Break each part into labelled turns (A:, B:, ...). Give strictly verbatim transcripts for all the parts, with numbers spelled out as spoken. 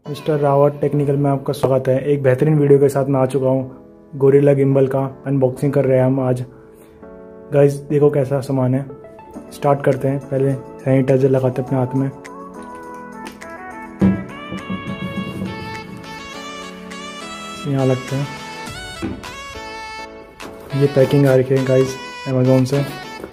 A: Mister Rawat technical में आपका स्वागत है। एक बेहतरीन वीडियो के साथ मैं आ चुका हूँ। गोरिल्ला गिम्बल का अनबॉक्सिंग कर रहे हैं हम आज। गाइस देखो कैसा सामान है। स्टार्ट करते हैं। पहले सैनिटाइजर लगाते हैं अपने हाथ में। यहाँ लगते हैं। ये पैकिंग आ रखी है गाइस अमेज़ॉन से।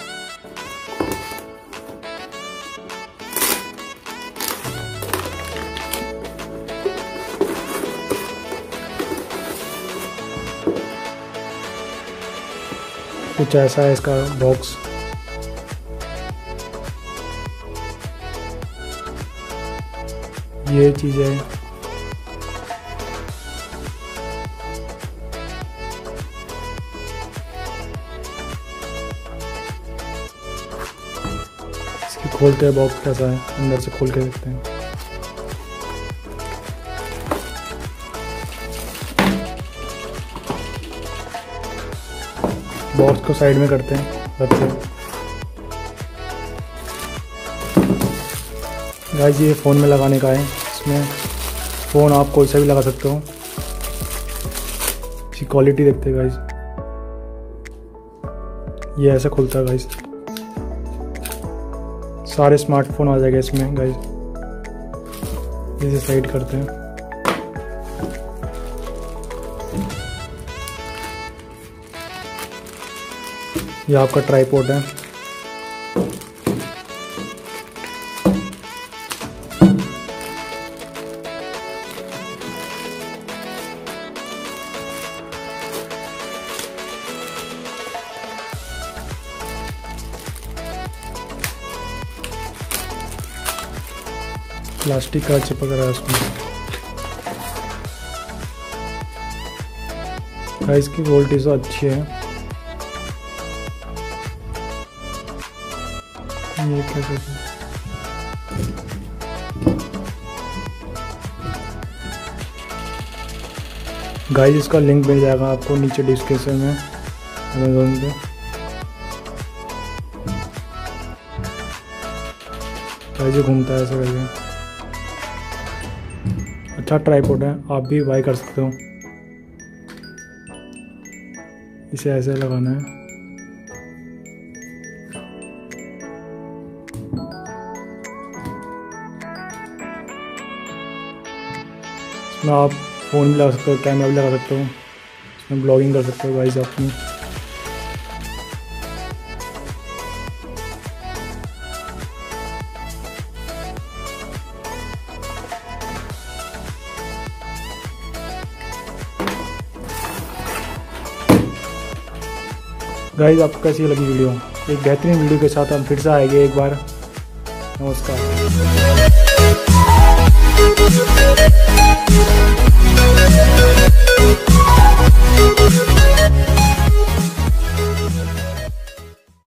A: कुछ ऐसा है इसका बॉक्स। ये चीज़ है। इसकी खोलते हैं बॉक्स कैसा है, अंदर से खोल के देखते हैं। बॉक्स को साइड में करते हैं रखते हैं। गाइस ये फ़ोन में लगाने का है। इसमें फ़ोन आप कोई सा भी लगा सकते हो। इसकी क्वालिटी देखते हैं गाइस। ये ऐसा खुलता है गाइस। सारे स्मार्टफोन आ जाएगा इसमें गाइस। इसे साइड करते हैं। ये आपका ट्राइपॉड है। प्लास्टिक का चिपक रहा है उसमें। गाइस की क्वालिटी तो अच्छी है। ये कैसे गाइस इसका लिंक मिल जाएगा आपको नीचे डिस्क्रिप्शन में अमेज़ॉन पे। गाइस ये घूमता है ऐसे करके। अच्छा ट्राइपॉड है, आप भी बाय कर सकते हो। इसे ऐसे लगाना है। इसमें आप फ़ोन भी लगा सकते हो, कैमरा भी लगा सकते हो। इसमें ब्लॉगिंग कर सकते हो गाइस अपनी। गाइस आपको कैसी लगी वीडियो? एक बेहतरीन वीडियो के साथ हम फिर से आएंगे एक बार। नमस्कार।